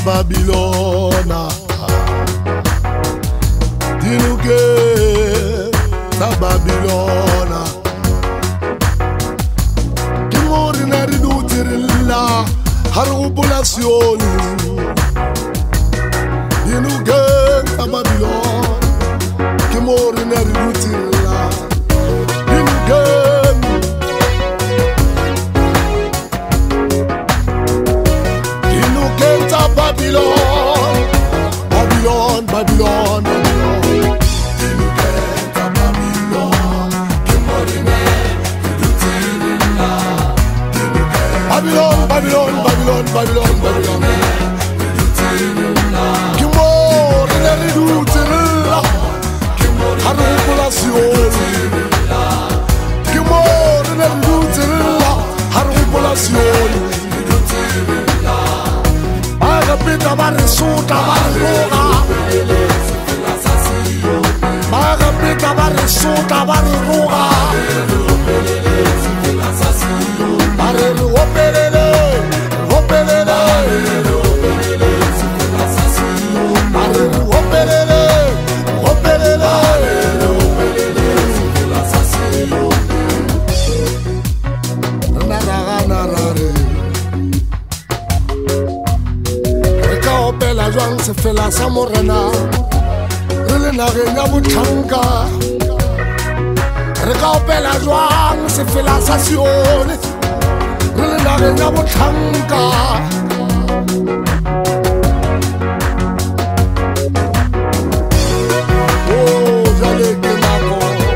Babylona, dinuke ta Babylona, kimori na ridutirilla haru population, dinuke ta Babylona, kimori na ridutirilla, dinuke. Babylon, Babylon, Babylon, Babylon. Dinuketa Babylon, kimorine ridutirilla. Babylon, Babylon, Babylon, Babylon, Babylon. Ridutirilla. Kimorine ridutirilla. Haru population. Kimorine ridutirilla. Haru population. Pita barisuta baruga, maga pita barisuta baruga, barelu opelele, opelele, barelu opelele, opelele, la joang se fela sa morena re le nageng ya botlhanka re ka opela joang se fela sa sione re le nageng ya botlhanka jale ke nako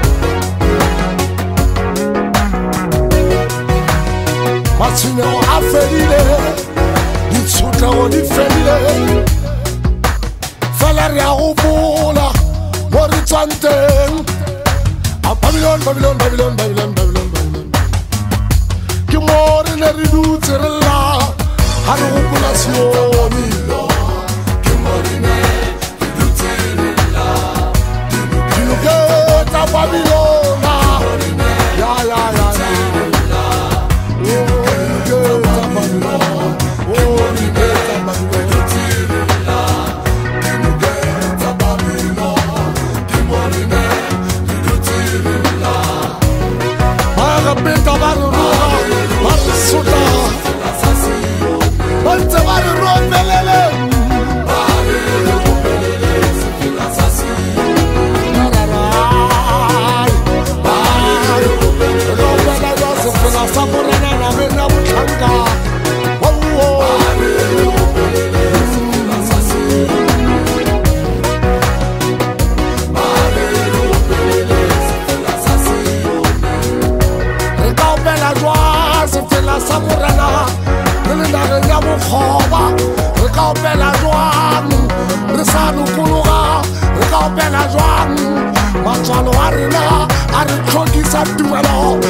matshwenyego a fedile ditshotlago di fedile re a gopola mo re tswang teng. Babylon, Babylon, Babylon, Babylon, Babylon, Babylon. Ke mo re ne re dutse re lla ha re gopola sione. Ke mo re ne re dutse re lla dinuketa Babylona. Ya ya ya ya. Dinuketa Babylona. Dinuketa Babylona. Pita baruga, barisuta, bante baruro pelele, Samurana, Relinda Yamukhova, Recopela Juan, Resanu Kuluga, Recopela Juan, Machano Arena, Arichoki Santuelo,